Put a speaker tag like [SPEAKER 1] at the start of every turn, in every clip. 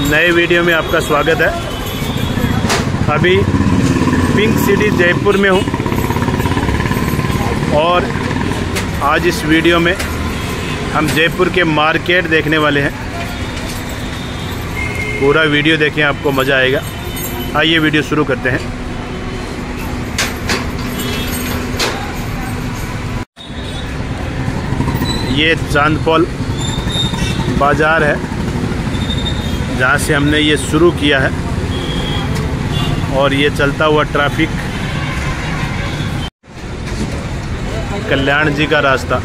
[SPEAKER 1] नए वीडियो में आपका स्वागत है। अभी पिंक सिटी जयपुर में हूँ और आज इस वीडियो में हम जयपुर के मार्केट देखने वाले हैं। पूरा वीडियो देखें, आपको मज़ा आएगा। आइए वीडियो शुरू करते हैं। ये चांदपोल बाज़ार है जहाँ से हमने ये शुरू किया है और ये चलता हुआ ट्रैफिक कल्याण जी का रास्ता।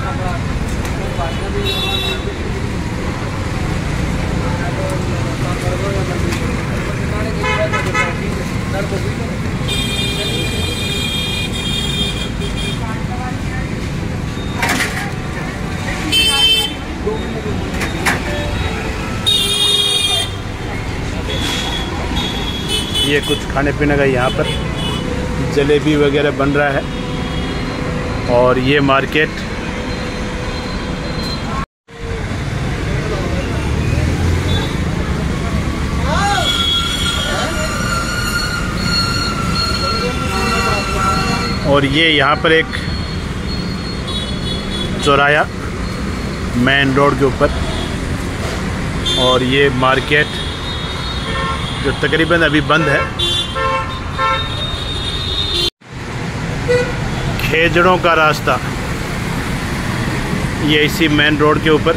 [SPEAKER 1] ये कुछ खाने पीने का यहाँ पर जलेबी वगैरह बन रहा है और ये मार्केट और ये यहाँ पर एक चौराहा मेन रोड के ऊपर और ये मार्केट जो तकरीबन अभी बंद है। खेजड़ों का रास्ता ये इसी मेन रोड के ऊपर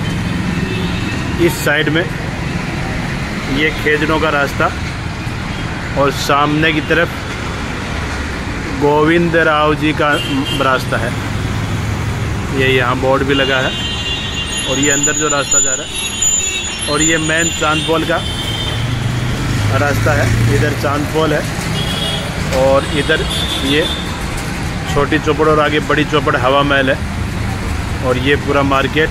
[SPEAKER 1] इस साइड में ये खेजड़ों का रास्ता और सामने की तरफ गोविंद राव जी का रास्ता है। ये यहाँ बोर्ड भी लगा है और ये अंदर जो रास्ता जा रहा है और ये मेन चांदपोल का रास्ता है। इधर चांदपोल है और इधर ये छोटी चौपड़ और आगे बड़ी चौपड़ हवा महल है और ये पूरा मार्केट।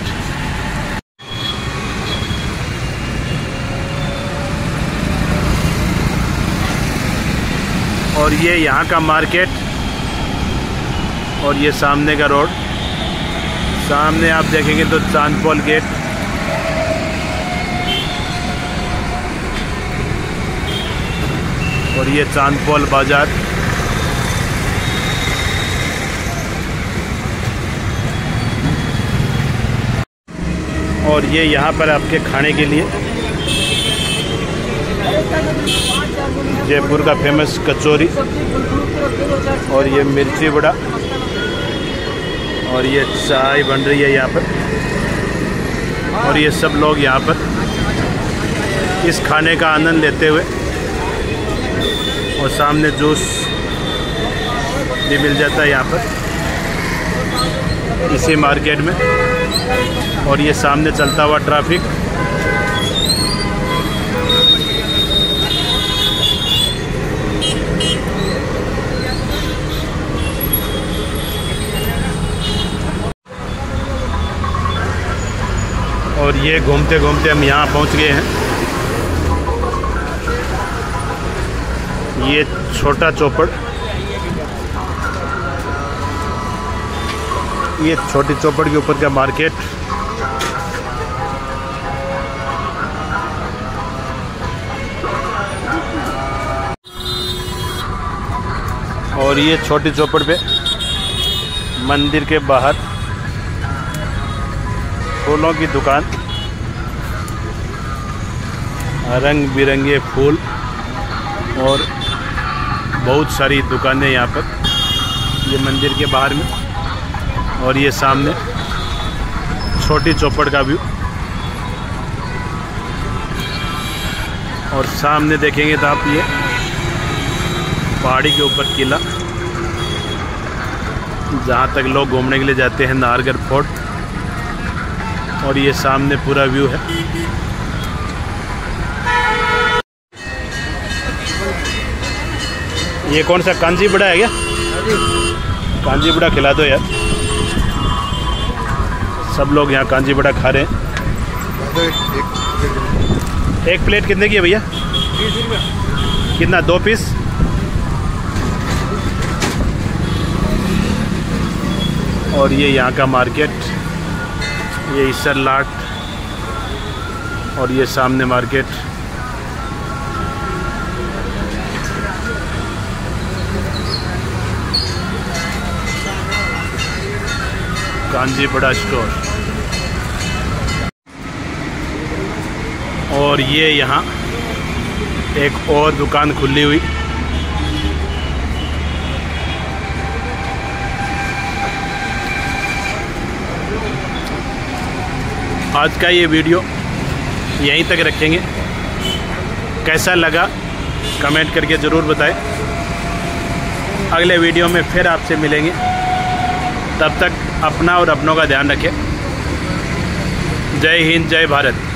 [SPEAKER 1] और ये यहाँ का मार्केट और ये सामने का रोड। सामने आप देखेंगे तो चांदपोल गेट और ये चांदपोल बाज़ार। और ये यहाँ पर आपके खाने के लिए जयपुर का फेमस कचौरी और ये मिर्ची वड़ा और ये चाय बन रही है यहाँ पर और ये सब लोग यहाँ पर इस खाने का आनंद लेते हुए और सामने जूस भी मिल जाता है यहाँ पर इसी मार्केट में। और ये सामने चलता हुआ ट्रैफिक और ये घूमते घूमते हम यहाँ पहुँच गए हैं। ये छोटा चौपड़, ये छोटी चौपड़ के ऊपर का मार्केट। और ये छोटी चौपड़ पे मंदिर के बाहर फूलों की दुकान, रंग बिरंगे फूल और बहुत सारी दुकानें यहाँ पर ये मंदिर के बाहर में। और ये सामने छोटी चौपड़ का व्यू और सामने देखेंगे तो आप ये पहाड़ी के ऊपर किला जहाँ तक लोग घूमने के लिए जाते हैं, नाहरगढ़ फोर्ट। और ये सामने पूरा व्यू है। ये कौन सा कांजी बड़ा है क्या? कांजी बड़ा खिला दो यार। सब लोग यहाँ कांजी बड़ा खा रहे हैं। एक प्लेट कितने की है भैया? 30 रुपये। कितना? 2 पीस? और ये यहाँ का मार्केट, ये इसर लाट और ये सामने मार्केट। कांजी बड़ा स्टोर। और ये यहाँ एक और दुकान खुली हुई। आज का ये वीडियो यहीं तक रखेंगे। कैसा लगा कमेंट करके ज़रूर बताएं। अगले वीडियो में फिर आपसे मिलेंगे। तब तक अपना और अपनों का ध्यान रखें। जय हिंद, जय भारत।